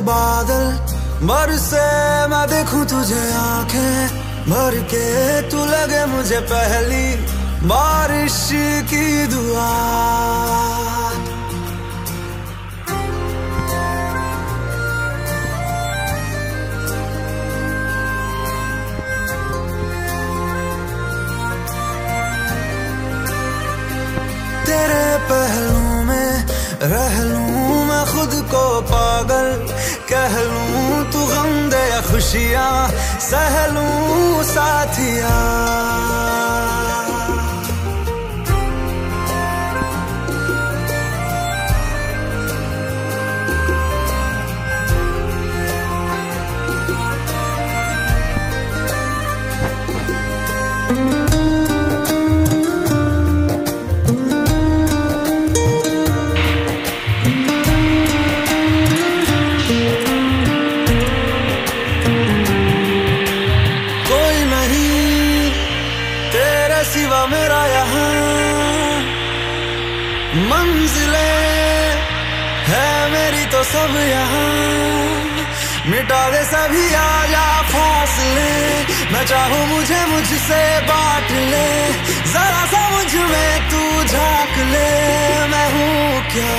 बादल बरसे मैं देखूं तुझे आंखें भर के, तू लगे मुझे पहली बारिश की दुआ। तेरे पहलू में रह लूं मैं खुद को पागल, कह लूं तू गम दे या खुशियां सह लूं साथिया। सिवा मेरा यहाँ मंजिलें है मेरी तो सब यहाँ, मिटा दे सभी आजा फासले, मैं चाहूँ मुझे मुझसे बांट ले, जरा सा मुझ में तू झांक ले, मैं हूँ क्या।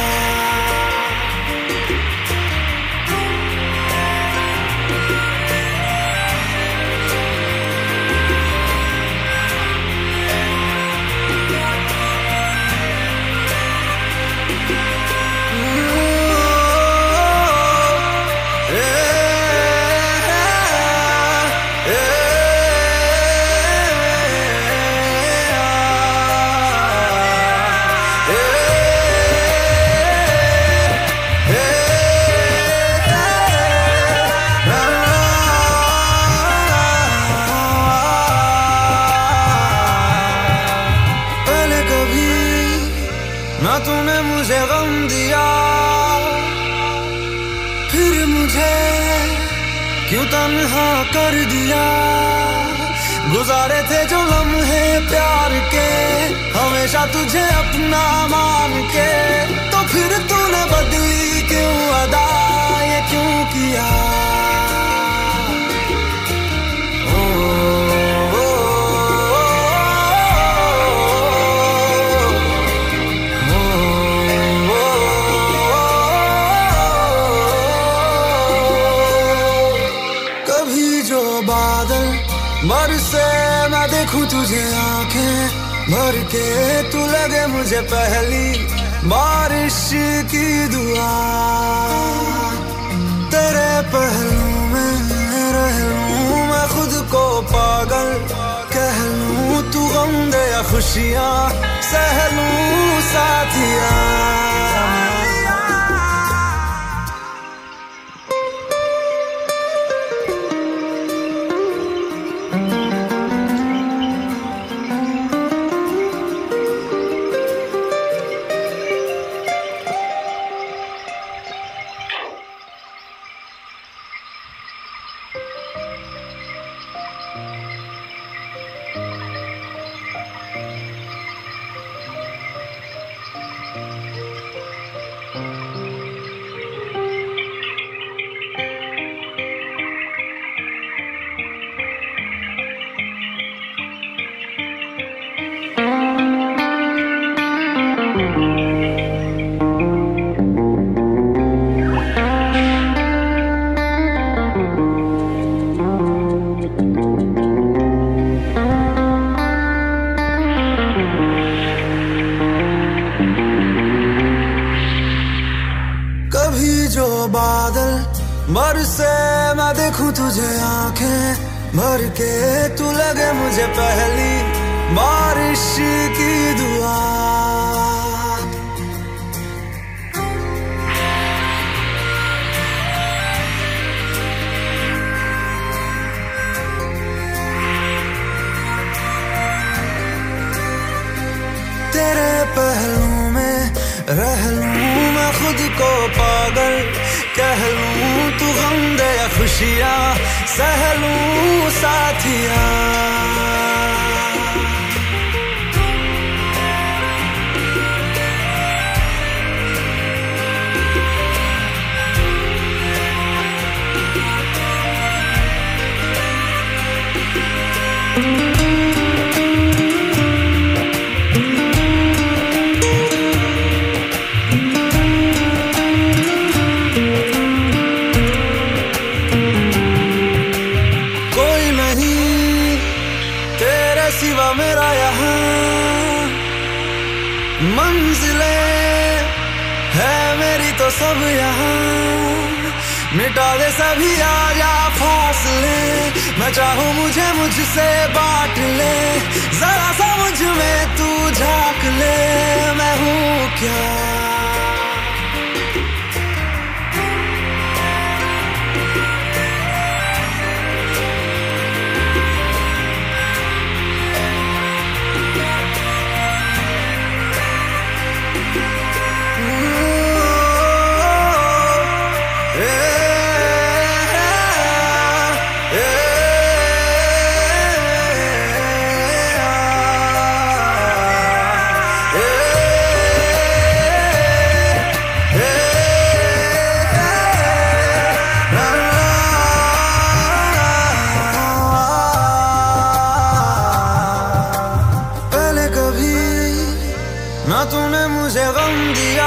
ना तूने मुझे गम दिया, फिर मुझे क्यों तन्हा कर दिया। गुजारे थे जो लम्हे प्यार के, हमेशा तुझे अपना मान के, तो फिर तूने बदली क्यों अदा, ये क्यों किया। बादल बरसे मैं देखूं तुझे आंखें भर के, तू लगे मुझे पहली बारिश की दुआ। तेरे पहलू में रह लूं मैं खुद को पागल, कह लूं तू गम दे या खुशियां सह लूं साथिया। जो बादल बरसे मैं देखूं तुझे आंखें भर के, तू लगे मुझे पहली बारिश की दुआ। तेरे पहलू में रह लूं मैं खुद को पागल, कह लूं तू गम दे या खुशियां सह लूं साथिया। सिवा मेरा यहाँ मंजिलें है मेरी तो सब यहाँ, मिटा दे सभी आजा फासले, मैं चाहूँ मुझे मुझसे बांट ले, जरा सा मुझ में तू झांक ले, मैं हूँ क्या। ना तूने मुझे गम दिया,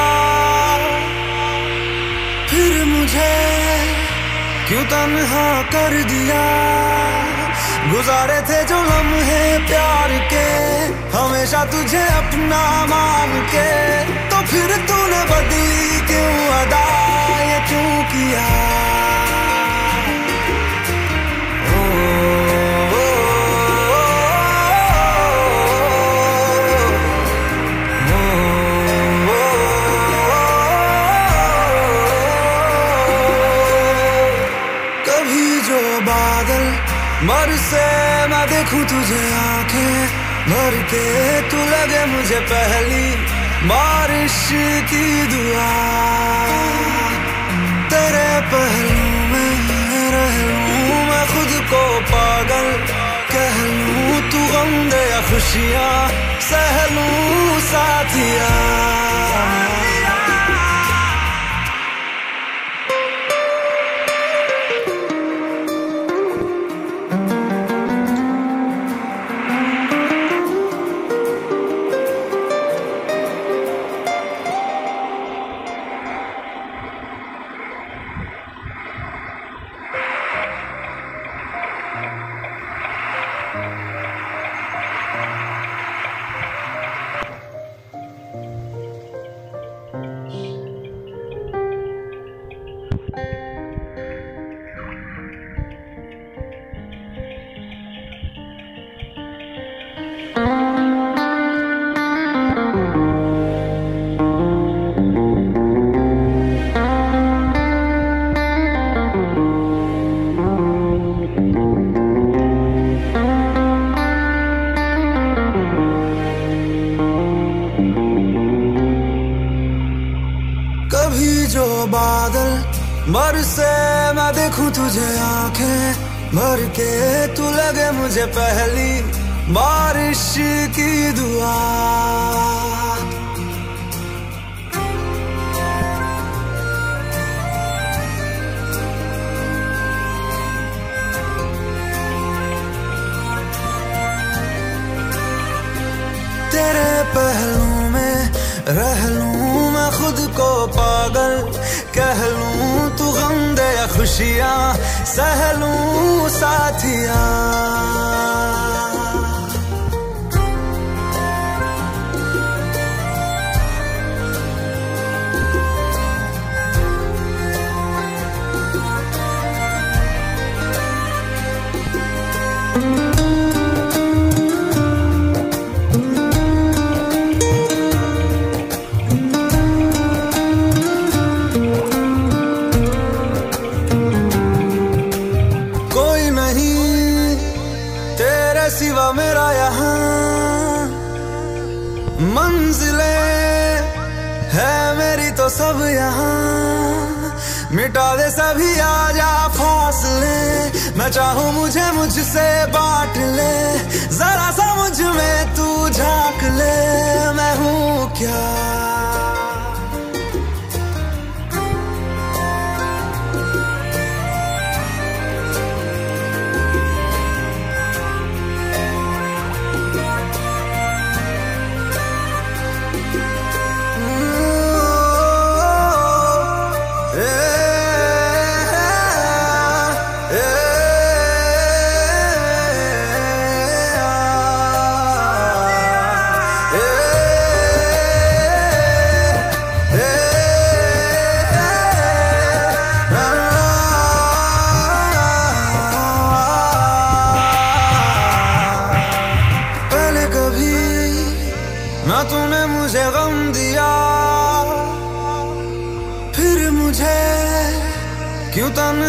फिर मुझे क्यों तन्हा कर दिया। गुजारे थे जो लम्हे प्यार के, हमेशा तुझे अपना मान के, तो फिर तूने बदली क्यों अदा, ये क्यों किया। बादल बरसे मैं देखूं तुझे आंखें भर के, तू लगे मुझे पहली बारिश की दुआ। तेरे पहलू में रह लूं मैं खुद को पागल कह लूं, तू गम दे या खुशियां सह लूं साथिया। जो बादल बरसे मैं देखूं तुझे आंखें भर के, तू लगे मुझे पहली बारिश की दुआ। तेरे पहलू में रह लूं मैं खुद को पागल कह लूं, तू गम दे या खुशियां सह लूं साथिया। सिवा मेरा यहाँ मंजिलें है मेरी तो सब यहाँ, मिटा दे सभी आजा फासले, मैं चाहूँ मुझे मुझसे बांट ले, जरा सा मुझ में तू झांक ले, मैं हूँ क्या।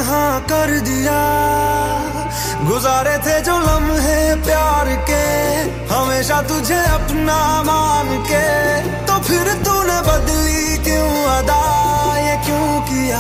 तन्हा कर दिया। गुजारे थे जो लम्हे प्यार के, हमेशा तुझे अपना मान के, तो फिर तूने बदली क्यों अदा, ये क्यों किया?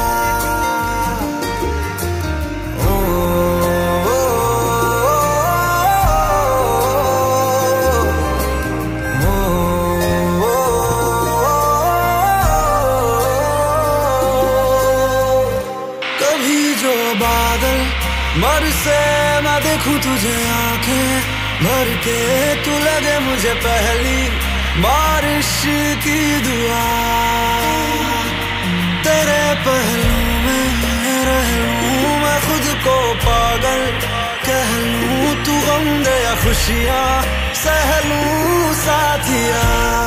बादल बरसे मैं देखूं तुझे आंखें भर के, तू लगे मुझे पहली बारिश की दुआ। तेरे पहलू में रह लूं मैं खुद को पागल कह लूं, तू गम दे या खुशियां सह लूं साथिया।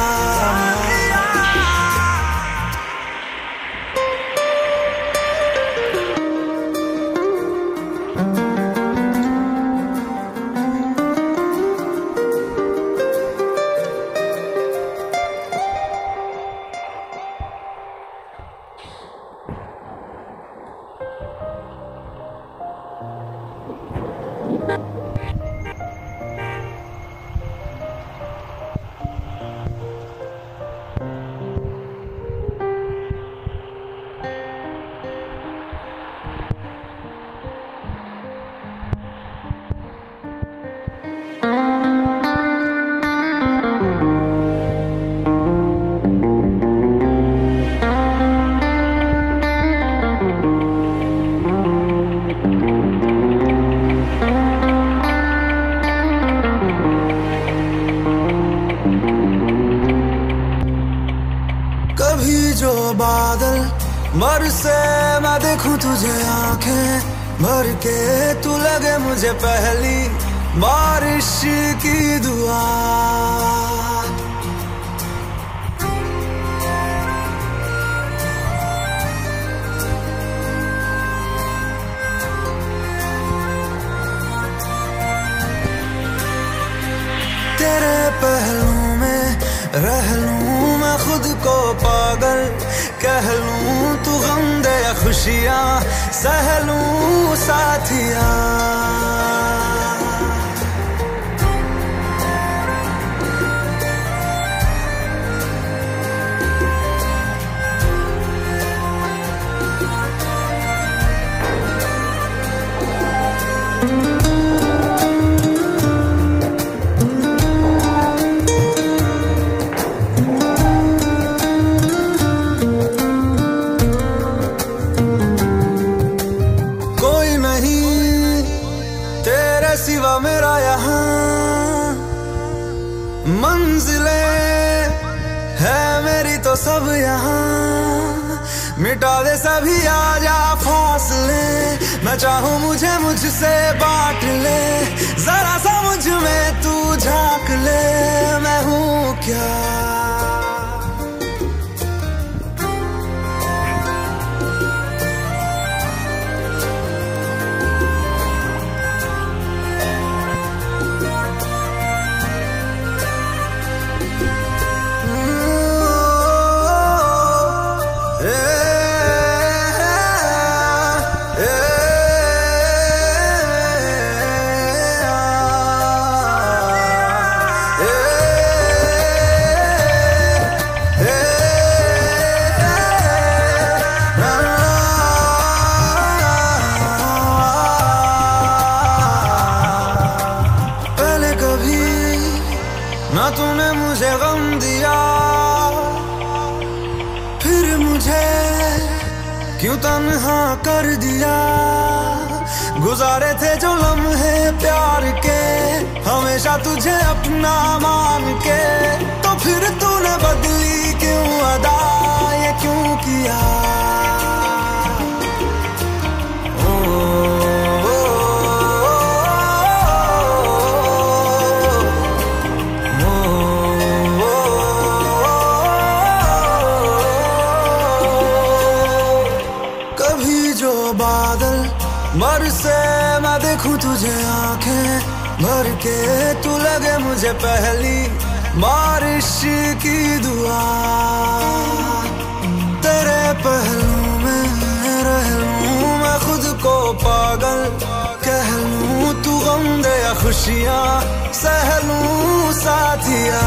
कभी जो बादल बरसे मैं देखूं तुझे आंखें भर के, तू लगे मुझे पहली बारिश की दुआ। तेरे पहलू में रह लूं मैं खुद को पागल कह लूं, तू गम दे या खुशियां सह लूं साथिया। सिवा मेरा यहाँ मंजिलें है मेरी तो सब यहाँ, मिटा दे सभी आजा फासले, मैं चाहूँ मुझे मुझसे बांट ले, जरा सा मुझ में तू झांक ले, मैं हूँ क्या? ना तूने मुझे गम दिया, फिर मुझे क्यों तन्हा कर दिया। गुजारे थे जो लम्हे प्यार के, हमेशा तुझे अपना मान के, तो फिर तूने बदली क्यों अदा, ये क्यों किया? बादल बरसे मैं देखूं तुझे आंखें भर के, तू लगे मुझे पहली बारिश की दुआ। तेरे पहलू में रह लूं मैं खुद को पागल कह लूं, तू गम दे या खुशियां सह लूं साथिया।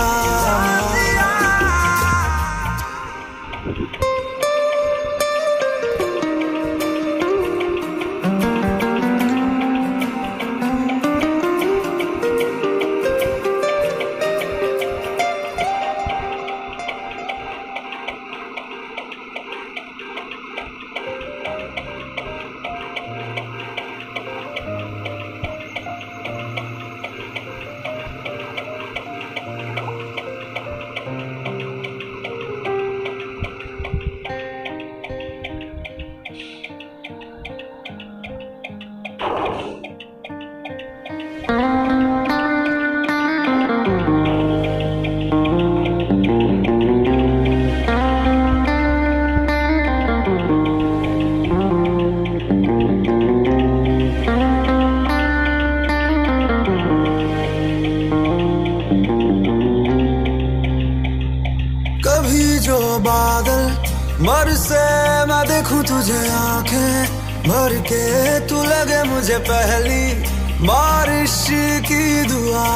कभी जो बादल बरसे मैं देखूं तुझे आंखें भर के, तू लगे मुझे पहली बारिश की दुआ।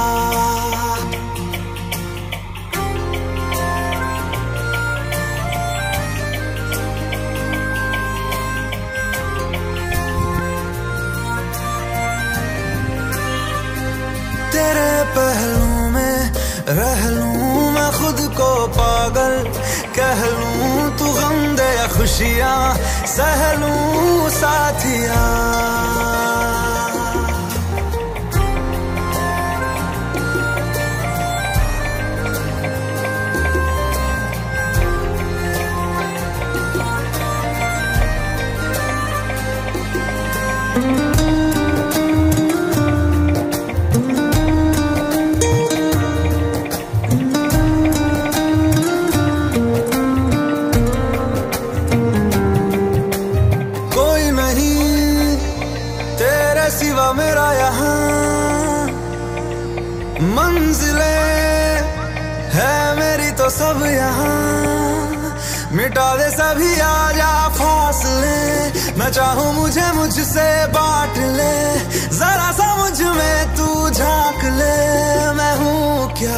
तेरे पहलू में रह लूं मैं खुद को पागल कह लूं, तू गम दे या खुशियां सह लूं साथिया। सिवा मेरा यहाँ मंजिलें है मेरी तो सब यहाँ, मिटा दे सभी आजा फासले, मैं चाहूँ मुझे मुझसे बांट ले, जरा सा मुझ में तू झांक ले, मैं हूँ क्या।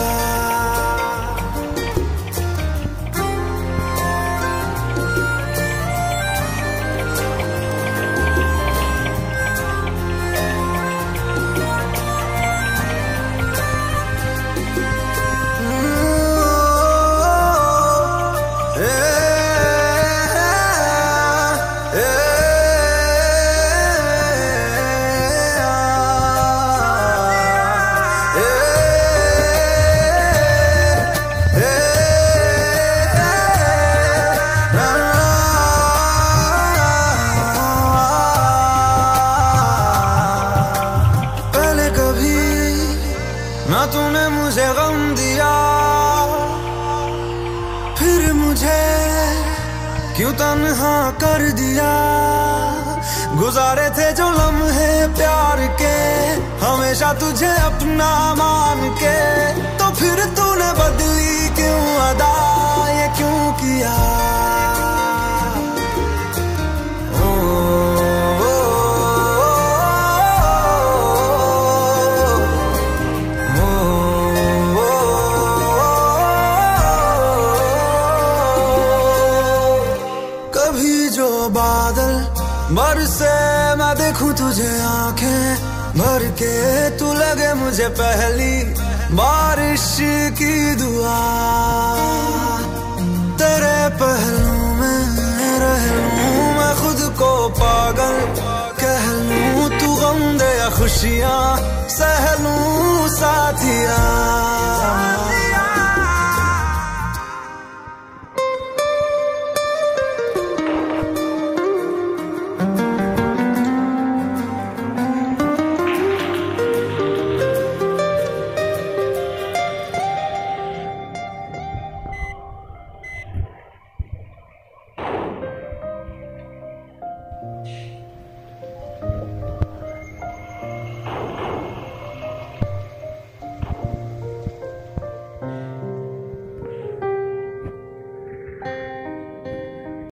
ना तूने मुझे गम दिया, फिर मुझे क्यों तन्हा कर दिया। गुजारे थे जो लम्हे प्यार के, हमेशा तुझे अपना मान के, तो फिर तूने बदली क्यों अदा, ये क्यों किया। बादल बरसे मैं देखूं तुझे आंखें भर के, तू लगे मुझे पहली बारिश की दुआ। तेरे पहलू में रह लूं मैं खुद को पागल कह लूं, तू गम दे या खुशियां सह लूं साथिया।